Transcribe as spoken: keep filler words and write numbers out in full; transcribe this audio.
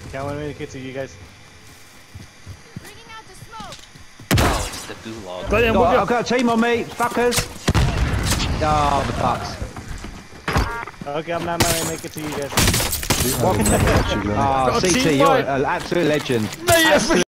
Can't wait to make it to you guys. Bringing out the smoke. Oh, it's the gulag. Got him, Got, we'll I've got a team on me, fuckers. Oh, the fucks. Okay, I'm not going to make it to you guys. Oh, Got a C T, team, you're mate. an absolute legend. Mate,